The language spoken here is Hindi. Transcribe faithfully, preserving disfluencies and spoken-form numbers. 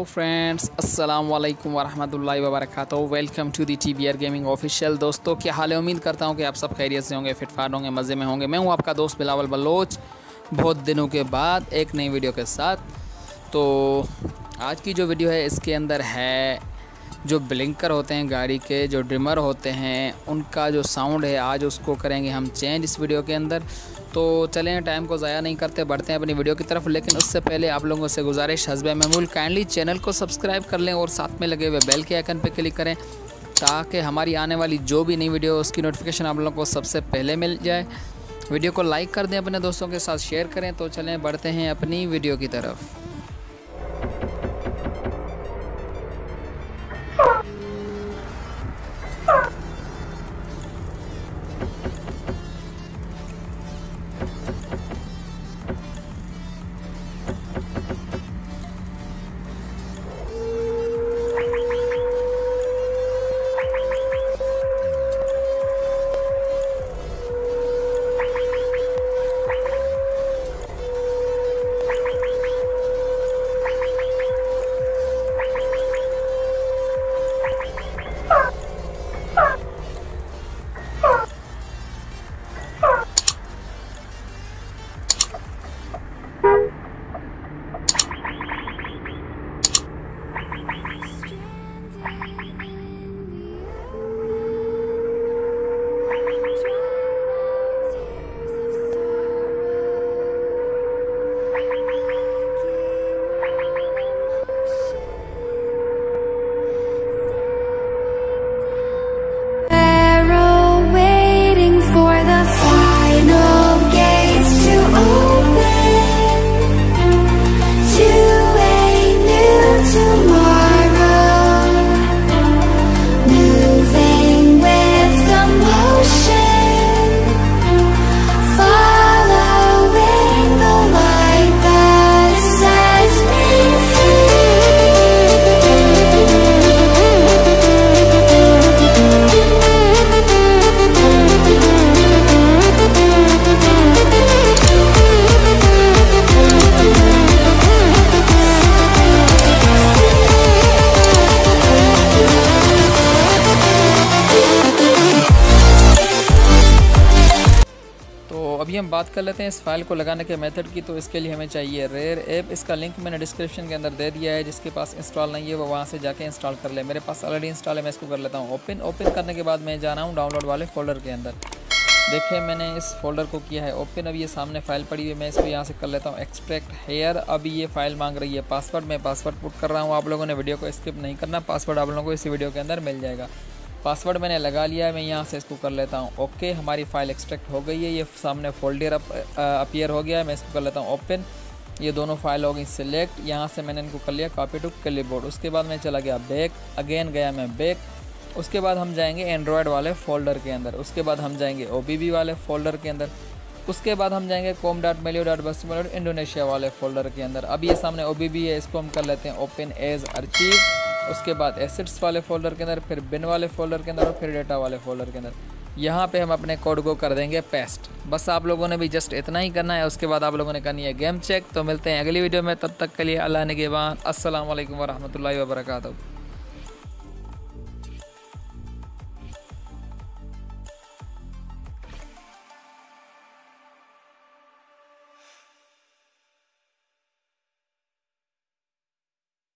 फ्रेंड्स, अस्सलाम वालेकुम वरहमतुल्लाहि वबरकातुहू। Welcome to the T B R gaming official. दोस्तों क्या हाल है? उम्मीद करता हूँ कि आप सब खैरियत से होंगे, फिटफाट होंगे, मज़े में होंगे। मैं हूँ आपका दोस्त बिलावल बलोच, बहुत दिनों के बाद एक नई वीडियो के साथ। तो आज की जो वीडियो है इसके अंदर है जो ब्लिंकर होते हैं गाड़ी के, जो ड्रिमर होते हैं, उनका जो साउंड है आज उसको करेंगे हम चेंज इस वीडियो के अंदर। तो चलें, टाइम को ज़ाया नहीं करते, बढ़ते हैं अपनी वीडियो की तरफ। लेकिन उससे पहले आप लोगों से गुजारिश, हस्बे महमूल काइंडली चैनल को सब्सक्राइब कर लें और साथ में लगे हुए बेल के आइकन पर क्लिक करें ताकि हमारी आने वाली जो भी नई वीडियो उसकी नोटिफिकेशन आप लोगों को सबसे पहले मिल जाए। वीडियो को लाइक कर दें, अपने दोस्तों के साथ शेयर करें। तो चलें, बढ़ते हैं अपनी वीडियो की तरफ। अभी हम बात कर लेते हैं इस फाइल को लगाने के मेथड की। तो इसके लिए हमें चाहिए रेयर ऐप। इसका लिंक मैंने डिस्क्रिप्शन के अंदर दे दिया है। जिसके पास इंस्टॉल नहीं है वो वहाँ से जाके इंस्टॉल कर ले। मेरे पास ऑलरेडी इंस्टॉल है, मैं इसको कर लेता हूँ ओपन। ओपन करने के बाद मैं जाना हूँ डाउनलोड वाले फोल्डर के अंदर। देखिए मैंने इस फोल्डर को किया है ओपन। अब ये सामने फाइल पड़ी हुई है, मैं इसको यहाँ से कर लेता हूँ एक्सट्रैक्ट हेयर। अभी ये फाइल मांग रही है पासवर्ड, मैं पासवर्ड पुट कर रहा हूँ। आप लोगों ने वीडियो को स्किप नहीं करना, पासवर्ड आप लोगों को इसी वीडियो के अंदर मिल जाएगा। पासवर्ड मैंने लगा लिया है, मैं यहाँ से इसको कर लेता हूँ ओके। हमारी फ़ाइल एक्सट्रैक्ट हो गई है, ये सामने फोल्डर अप अपीयर हो गया है। मैं इसको कर लेता हूँ ओपन। ये दोनों फाइल हो गई सिलेक्ट। यहाँ से मैंने इनको कर लिया कॉपी टू क्लिपबोर्ड। उसके बाद मैं चला गया बैक, अगेन गया मैं बैक। उसके बाद हम जाएंगे एंड्रॉयड वाले फोल्डर के अंदर। उसके बाद हम जाएंगे ओ बी बी वाले फोल्डर के अंदर। उसके बाद हम जाएंगे कॉम डॉट मेलियो डॉट बस्टिमो डॉट इंडोनेशिया वाले फोल्डर के अंदर। अब ये सामने ओ बी बी है, इसको हम कर लेते हैं ओपन एज अर्चीव। उसके बाद एसेट्स वाले फोल्डर के अंदर, फिर बिन वाले फोल्डर के अंदर और फिर डेटा वाले फोल्डर के अंदर। यहाँ पे हम अपने कोड को कर देंगे पेस्ट। बस आप लोगों ने भी जस्ट इतना ही करना है। उसके बाद आप लोगों ने करनी है गेम चेक। तो मिलते हैं अगली वीडियो में, तब तक के लिए अल्लाह निगहबान। अस्सलाम वालेकुम वरहमतुल्लाहि वबरकातुहू।